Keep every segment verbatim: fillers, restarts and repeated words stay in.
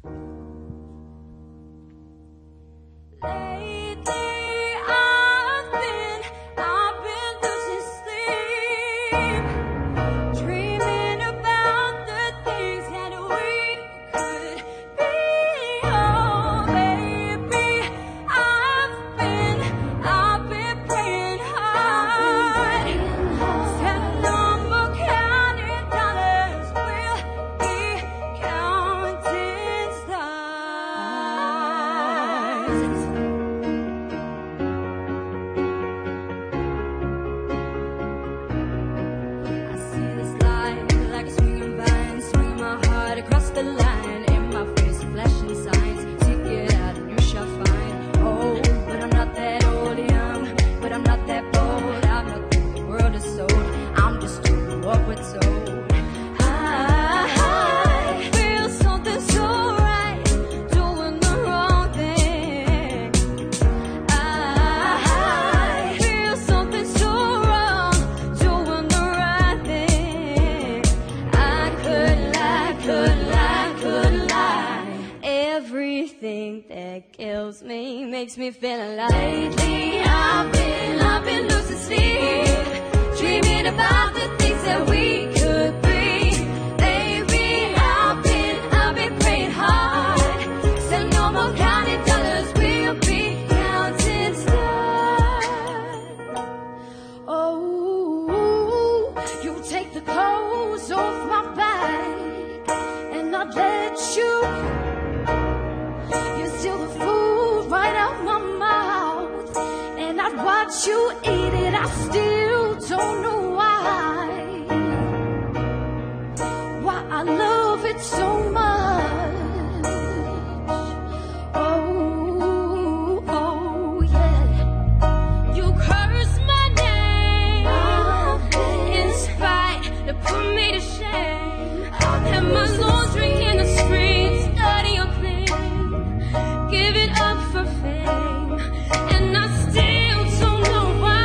Makes me feel alive. Lately I've been, I've been losing sleep, dreaming about the things that we could be. Baby, I've been, I've been praying hard, so no more counting dollars, we'll be counting stars. Oh, you take the clothes off my back, and I'd let you, you steal the food right out my mouth, and I'd watch you eat it. I still don't know why, why I love it so much. Oh, oh yeah. You curse my name in spite to put me to shame. And my laundry in the streets, dirty or clean, give it up for fame, and I still don't know why.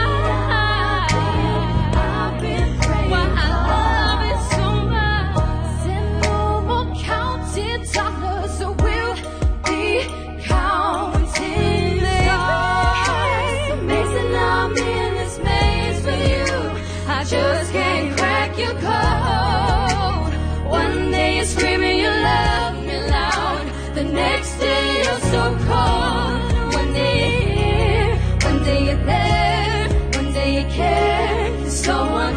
I've been praying, why I love it so much. Said no more counting dollars, so we'll be counting stars. Amazing I'm in this maze with you, I just can't crack your code. One day you're screaming you love me loud, the next day you're so cold. One day you're here, one day you're there, one day you care. It's so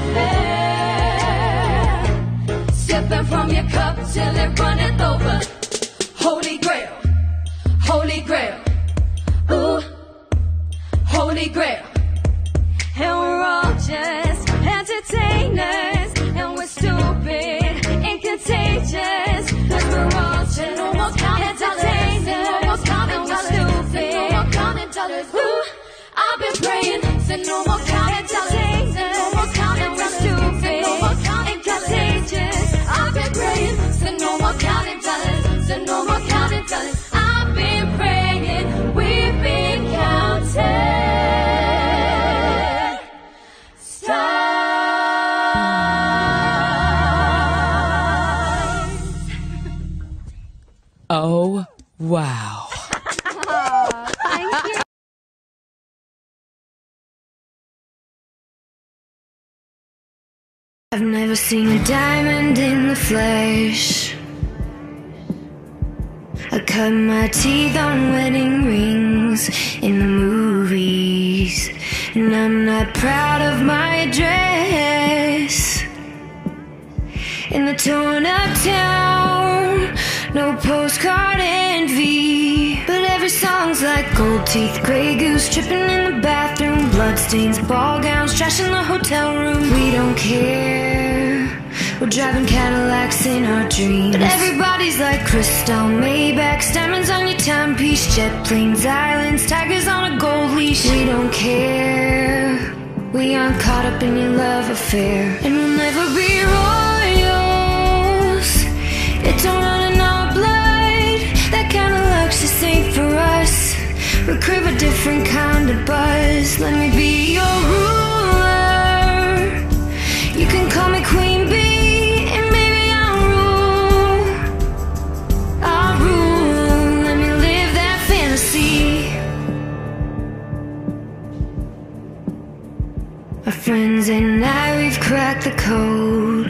unfair. Sipping from your cup till it runneth over. Holy Grail, Holy Grail, ooh, Holy Grail. And we're all just entertainers, and we're stupid and contagious, 'cause we're all just no more counting dollars, no more counting dollars, no more counting dollars. Ooh, I've been praying, said no more counting dollars, no more counting dollars, stupid and contagious. I've been praying, said no more counting dollars, said no more counting dollars. I've been praying, we've been counting stars. Oh, wow. Thank you. I've never seen a diamond in the flesh. I cut my teeth on wedding rings in the movies, and I'm not proud of my dress. In the torn up town, no postcard envy, but every song's like gold teeth, grey goose, tripping in the bathroom, bloodstains, ball gowns, trash in the hotel room. We don't care, we're driving Cadillacs in our dreams, but everybody's like crystal Maybachs, diamonds on your timepiece, jet planes, islands, tigers on a gold leash. We don't care, we aren't caught up in your love affair, and we'll never be royals. It don't run in our blood, that kind of luck's just ain't for us. We crave a different kind of buzz. Let me be your ruler, you can call me Queen Bee, and maybe I'll rule, I'll rule. road.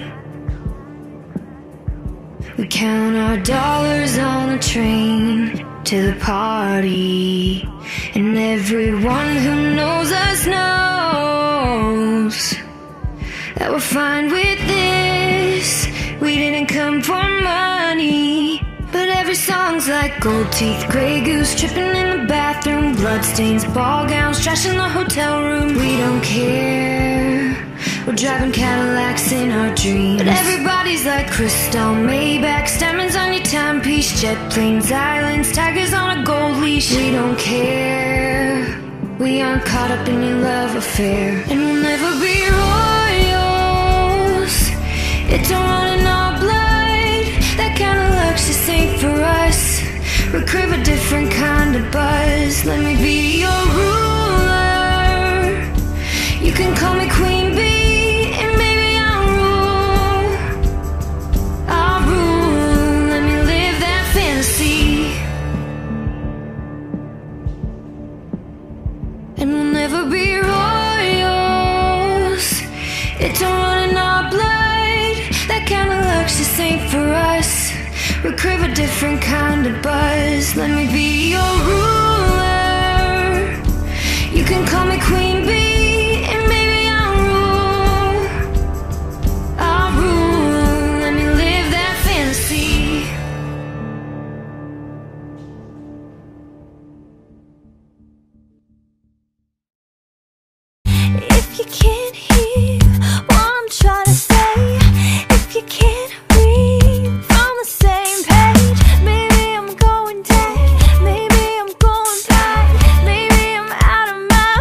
We count our dollars on the train to the party, and everyone who knows us knows that we're fine with this. We didn't come for money, but every song's like gold teeth, Grey Goose, tripping in the bathroom, bloodstains, ball gowns, trash in the hotel room. We don't care, we're driving Cadillacs in our dreams. But everybody's like Crystal, Maybachs, diamonds on your timepiece, jet planes, islands, tigers on a gold leash. We don't care, we aren't caught up in your love affair, and we'll never be royals. It don't run in our blood, that kind of luck's just ain't for us. We crave a different kind of buzz. Let me be your ruler, you can call me Queen Bee, and baby I'll rule, I'll rule. Let me live that fantasy, and we'll never be royals. It don't run in our blood, that kind of luck's just ain't for us. We crave a different kind of buzz. Let me be your ruler, you can call me Queen Bee, and baby I'll rule, I'll rule. Let me live that fantasy. If you can't hear what I'm trying to say, if you can't read from the same page, maybe I'm going dead, maybe I'm going blind, maybe I'm out of my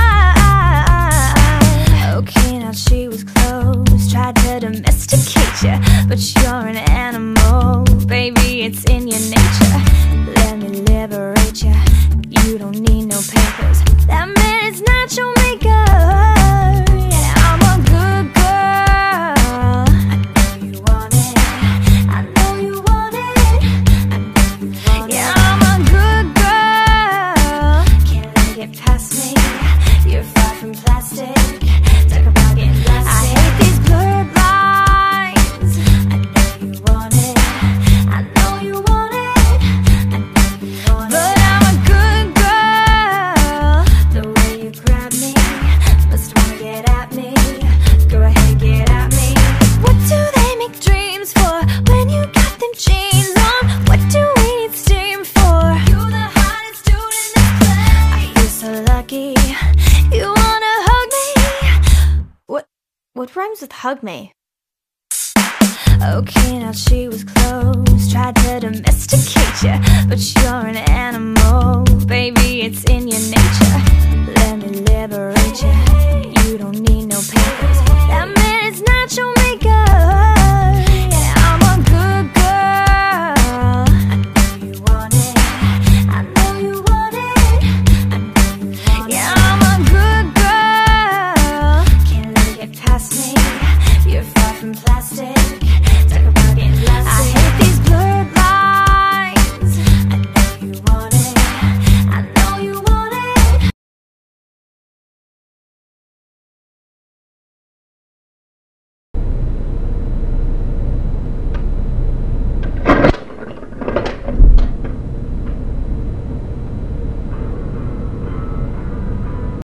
mind. Okay, now she was close, tried to domesticate you, but you're an animal, baby, it's in your nature. Let me liberate you, you don't need no papers, that man is not your maker. I'm a good girl, I know you want it, I know you want it, I know you want it. Yeah, I'm a good girl, can't let it get past me, you're far from plastic, talk about getting blasted. I hate these blurred lines, I know you want it, I know you want it, I know you want it. But I'm a good girl, the way you grab me, must wanna get at me, go ahead, get at me. What do they make dreams for when you got them jeans on? What do we need steam for? You're the hottest dude in this place. I feel so lucky, you wanna hug me? What, what rhymes with hug me? Okay, now she was close, tried to domesticate you, but you're an animal, baby, it's in your nature. Let me liberate you, you don't need no papers, that man is not your maker. Yeah, I'm a good girl, I know you want it, I know you want it, I know you want it. Yeah, I'm a good girl, can't let it get past me, you're far from plastic.